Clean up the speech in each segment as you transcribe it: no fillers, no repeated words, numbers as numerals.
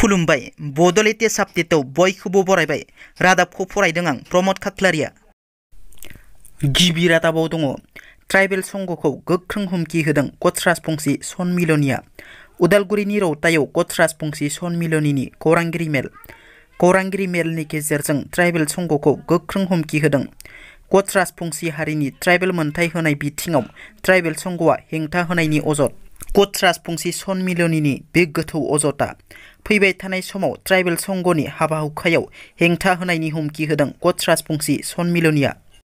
खुलुमबाय बड'लेण्ड आपडेटआव बयखौबो बरायबाय रादाबखौ फरायदों आं प्रमद खाख्लारिया। गिबि रादाबाव दङ ट्राइबेल संघखौ गोख्रों हुमखि होदों कच राजबंशी सनमिलनीया। उदालगुरिनि रौतायाव कच राजबंशी सनमिलनीनि खौरांगिरि मेलनि गेजेरजों ट्राइबेल संघखौ गोख्रों हुमखि होदों। कच राजबंशी हारिनि ट्राइबेल मोनथाय होनाय बिथिङाव ट्राइबेल संघआ हेंथा होनायनि अजद। कच राजबंशी सनमिलनीनि बे गोथौ अजदआ फैबाय थानाय समाव ट्राइबेल संघनि हाबा हुखायाव हेंथा होनायनि हुमखि होदों कच राजबंशी सनमिलनीया।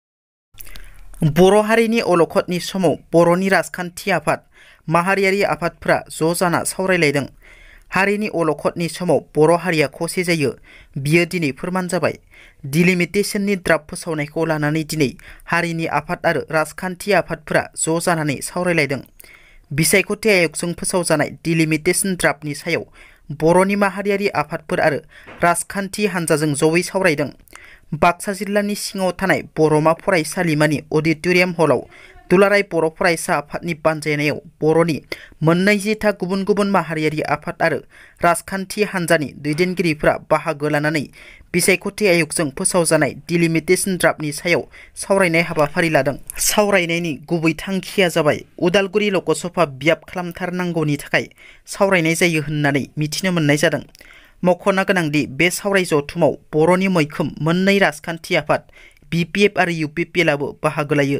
बर' हारिनि अलखदनि समाव बर'नि राजखान्थि आफाद माहारियारि आफादफोरा ज' जाना सावरायलायदों। हारिनि अलखदनि समाव बर' हारिया खौसे जायो, बियो दिनै फोरमान जाबाय। डिलिमिटेशननि ड्राफ्ट फोसावनायखौ लानानै दिनै हारिनि आफाद आरो राजखान्थि आफादफोरा ज' जानानै सावरायलायदों। बिसायख'थि आय'गजों फोसावजानाय डिलिमिटेशन ड्राफ्टनि सायाव बर'नि माहारियारि आफादफोर आरो राजखान्थि हान्जाजों जयै सावरायदों। बाक्सा जिल्लानि सिङाव थानाय बर'मा फरायसालिमानि अडिट'रियाम हलाव दुलाराय बर' फरायसा आफादनि बानजायनायाव बर'नि 42 गुबुन गुबुन माहारियारि आफाद आरो राजखान्थि हान्जानि दैदेनगिरिफोरा बाहागो लानानै बिसायख'थि आय'गजों फोसावजानाय डिलिमिटेशन ड्राफ्टनि सायाव सावरायनाय हाबाफारि लादों। सावरायनायनि गुबै थांखिया जाबाय उदालगुरि लकसभा बियाब खालामथारनांगौनि थाखाय सावरायनाय जायो होननानै मिथिनो मोननाय जादों। मख'नो गोनांदि बे सावराय जथुमाव बर'नि मैखोम मोननै राजखान्थि आफाद BPF आरो UPPLआबो बाहागो लायो।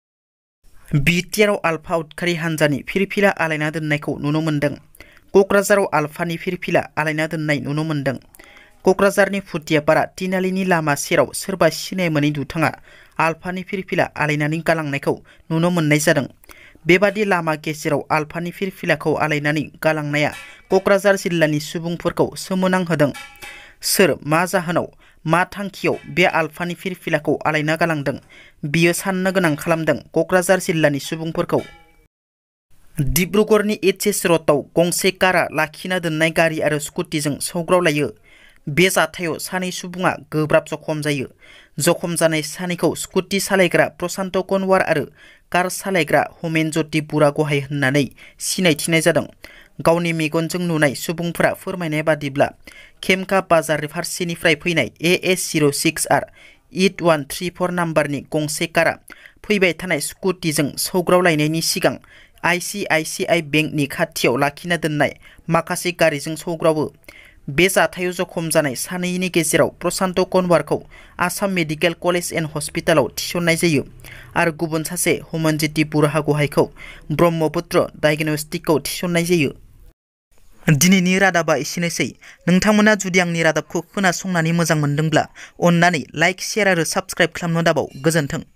बिटिआरआव आलफा उदखारि हान्जानि फिरफिला आलायना दोननायखौ नुनो मोन्दों। क'क्राझाराव आलफानि फिरफिला आलायना दोननाय नुनो मोन्दों। क'क्राझारनि फुथियापारा तिनालिनि लामा सेराव सोरबा सिनाय मोनै दुथाङा आलफानि फिरफिला आलायनानै गालांनायखौ नुनो मोननाय जादों। बेबादि लामा गेजेराव आलफानि फिरफिलाखौ आलायनानै गालांनाया क'क्राझार जिल्लानि सुबुंफोरखौ सोमोनांहोदों। सोर मा जाहोनाव मा थांखियाव बे आलफानि फिरफिलाखौ आलायना गालांदों बियो साननो गोनां खालामदों क'क्राझार जिल्लानि सुबुंफोरखौ। डिब्रुगड़नि HS र'डआव गंसे कारआ लाखिना दोननाय गारि आरो स्कुटिजों सौग्रावलायो। बे जाथायाव सानै सुबुङा गोब्राब जखम जायो। जखम जानाय सानैखौ स्कुटि सालायग्रा प्रशान्त कनवार आरो कार सालायग्रा हमेन ज्योति बुरागहाइ होननानै सिनायथिनाय जादों। गावनि मेगनजों नुनाय सुबुंफोरा फोरमायनाय बादिब्ला खेमका बाजार फारसेनिफ्राय फैनाय AS06R 8134 नाम्बारनि गंसे कारआ फैबाय थानाय स्कुटिजों सौग्रावलायनायनि सिगां ICICI बेंकनि खाथियाव लाखिना दोननाय माखासे गारिजों सौग्रावो। बे जाथायाव जखम जानाय सानैनि गेजेराव प्रशान्त कनवारखौ आसाम मेडिकेल कलेज एन्ड हस्पिटालाव थिसननाय जायो आरो गुबुन सासे हमेनज्योति बुरागहाइखौ ब्रह्मपुत्र डायग्नोस्टिकआव थिसननाय जायो। दिनैनि रादाबा एसेनोसै। नोंथांमोना जुदि आंनि रादाबखौ खोनासंनानै मोजां मोनदोंब्ला अन्नानै लाइक, शेयार आरो साबस्क्राइब खालामनो दाबाव। गोजोन्थों।